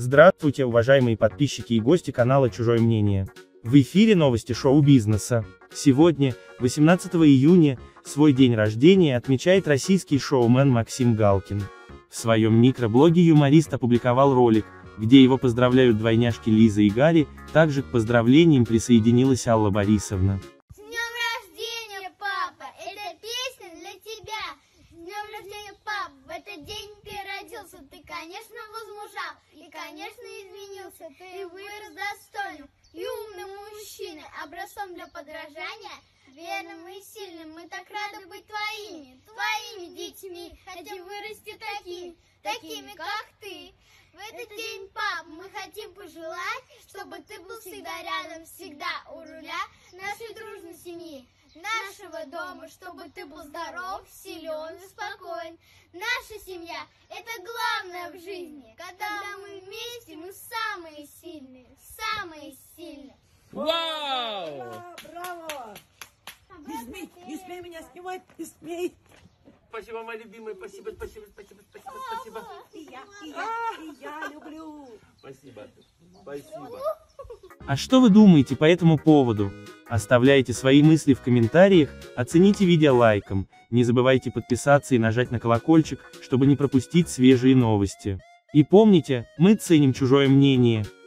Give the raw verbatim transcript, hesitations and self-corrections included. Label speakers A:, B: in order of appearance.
A: Здравствуйте, уважаемые подписчики и гости канала «Чужое мнение». В эфире новости шоу-бизнеса. Сегодня, восемнадцатого июня, свой день рождения отмечает российский шоумен Максим Галкин. В своем микроблоге юморист опубликовал ролик, где его поздравляют двойняшки Лиза и Гарри, также к поздравлениям присоединилась Алла Борисовна.
B: С днем рождения, папа! Эта песня для тебя! С днем рождения, папа! В этот день ты родился, ты, конечно, возмужал, и, конечно, изменился, ты вырос достойным и умным мужчиной, образцом для подражания, верным и сильным. Мы так рады быть твоими, твоими детьми, хотим вырасти такими, такими, как ты. В этот день, пап, мы хотим пожелать, чтобы ты был всегда рядом, всегда у руля нашей дружной семьи, нашего дома, чтобы ты был здоров, силен и спокоен. Наша семья – это главное в жизни. Когда мы вместе, мы самые сильные, самые сильные.
C: Вау!
D: Браво! Браво! Не смей, не смей меня снимать, не смей!
C: Спасибо, моя любимая, спасибо, спасибо, спасибо, спасибо, спасибо.
D: И я, и я, и я люблю!
C: Спасибо, спасибо.
A: А что вы думаете по этому поводу? Оставляйте свои мысли в комментариях, оцените видео лайком, не забывайте подписаться и нажать на колокольчик, чтобы не пропустить свежие новости. И помните, мы ценим чужое мнение.